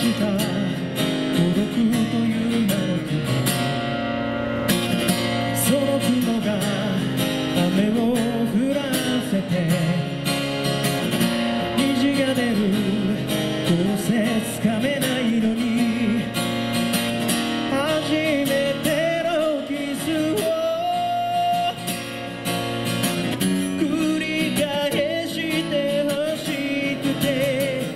した孤独という名の雲、その雲が雨を降らせて虹が出る、どうせつかめないのに初めてのキスを繰り返してほしくて、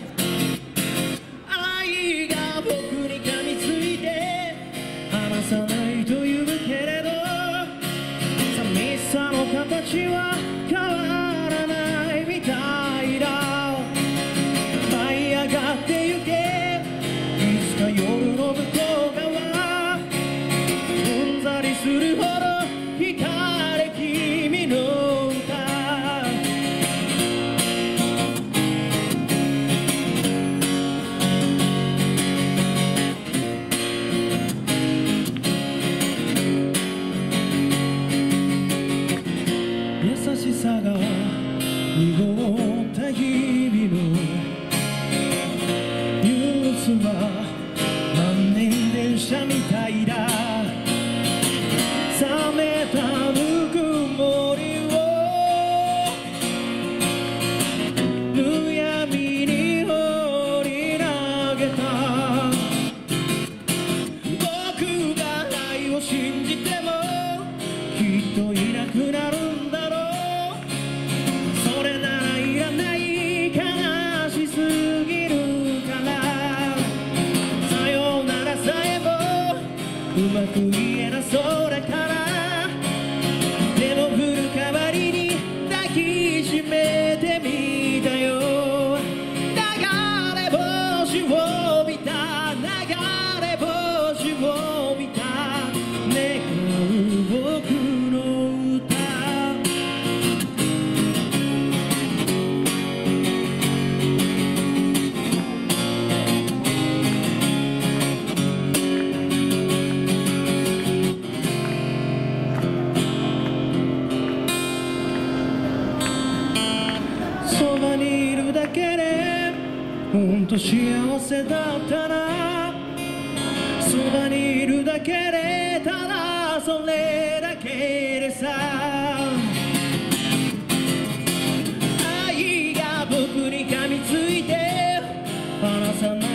愛が僕に噛みついて離さないと言うけれど、寂しさの形は変わらないみたいだ。舞い上がってゆけ、いつか夜の向こう側、うんざりするほど光れ君の歌。優しさが濁った日々の憂鬱は万年電車みたいだ。冷めたぬくもりをむやみに放り投げた。僕が愛を信じてもきっといなくなるんだろう。それならいらない、悲しすぎるから。さよならさえもうまく言えなそうだから、手の振る代わりに抱きしめてみたよ。流れ星を見た、流れ星を見た、願う僕の歌。そばにいるだけでほんと幸せだったな。そばにいるだけでただそれだけでさ。愛が僕に噛みついて離さない